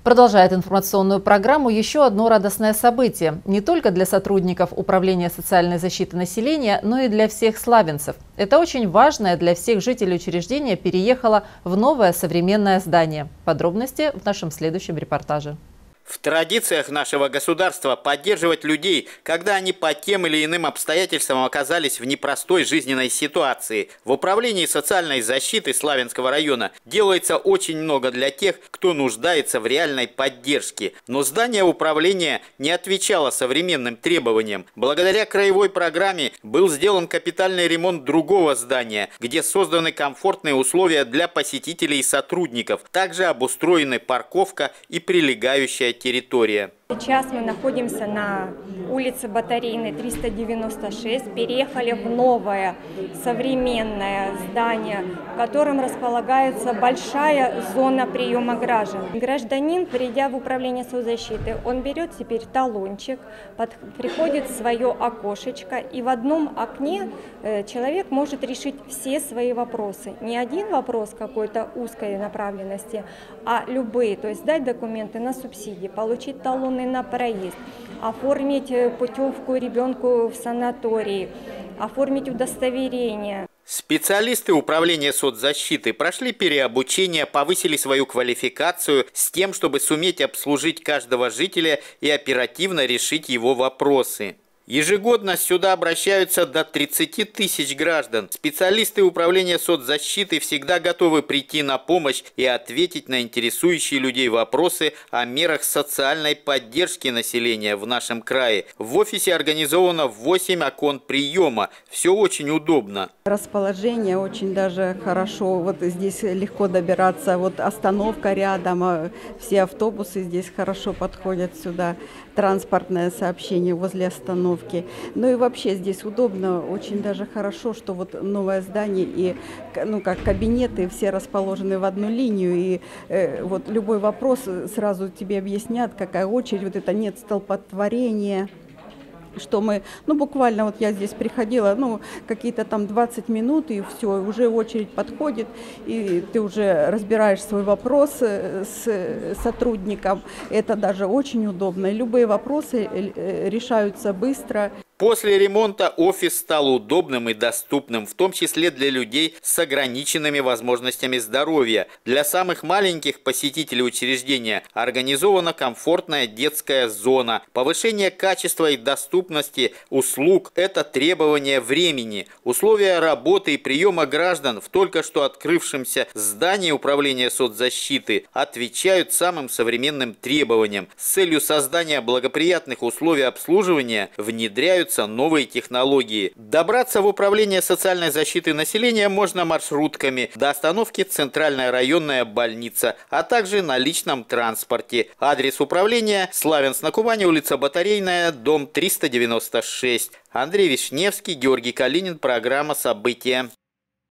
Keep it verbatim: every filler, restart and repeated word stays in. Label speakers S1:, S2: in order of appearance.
S1: Продолжает информационную программу еще одно радостное событие. Не только для сотрудников Управления социальной защиты населения, но и для всех славянцев. Это очень важное для всех жителей учреждения переехало в новое современное здание. Подробности в нашем следующем репортаже.
S2: В традициях нашего государства поддерживать людей, когда они по тем или иным обстоятельствам оказались в непростой жизненной ситуации. В Управлении социальной защиты Славянского района делается очень много для тех, кто нуждается в реальной поддержке. Но здание управления не отвечало современным требованиям. Благодаря краевой программе был сделан капитальный ремонт другого здания, где созданы комфортные условия для посетителей и сотрудников. Также обустроены парковка и прилегающая территория.
S3: Сейчас мы находимся на улице Батарейной, триста девяносто шесть. Переехали в новое современное здание, в котором располагается большая зона приема граждан. Гражданин, придя в управление соцзащиты, он берет теперь талончик, под, приходит в свое окошечко, и в одном окне э, человек может решить все свои вопросы. Не один вопрос какой-то узкой направленности, а любые. То есть сдать документы на субсидии, получить талоны на проезд, оформить путевку ребенку в санатории, оформить удостоверение.
S2: Специалисты Управления соцзащиты прошли переобучение, повысили свою квалификацию с тем, чтобы суметь обслужить каждого жителя и оперативно решить его вопросы. Ежегодно сюда обращаются до тридцати тысяч граждан. Специалисты Управления соцзащиты всегда готовы прийти на помощь и ответить на интересующие людей вопросы о мерах социальной поддержки населения в нашем крае. В офисе организовано восемь окон приема. Все очень удобно.
S4: Расположение очень даже хорошо. Вот здесь легко добираться. Вот остановка рядом. Все автобусы здесь хорошо подходят сюда. Транспортное сообщение возле остановки. Ну и вообще здесь удобно, очень даже хорошо, что вот новое здание и, ну, как кабинеты все расположены в одну линию, и э, вот любой вопрос сразу тебе объяснят, какая очередь, вот это нет столпотворения. Что мы, ну буквально вот я здесь приходила, ну какие-то там двадцать минут, и все, уже очередь подходит, и ты уже разбираешь свой вопрос с сотрудником. Это даже очень удобно, и любые вопросы решаются быстро.
S2: После ремонта офис стал удобным и доступным, в том числе для людей с ограниченными возможностями здоровья. Для самых маленьких посетителей учреждения организована комфортная детская зона. Повышение качества и доступности услуг – это требование времени. Условия работы и приема граждан в только что открывшемся здании Управления соцзащиты отвечают самым современным требованиям. С целью создания благоприятных условий обслуживания внедряются новые технологии. Добраться в Управление социальной защиты населения можно маршрутками до остановки Центральная районная больница, а также на личном транспорте. Адрес управления: Славянск на Кубани, улица Батарейная, дом триста девяносто шесть. Андрей Вишневский, Георгий Калинин, программа «События».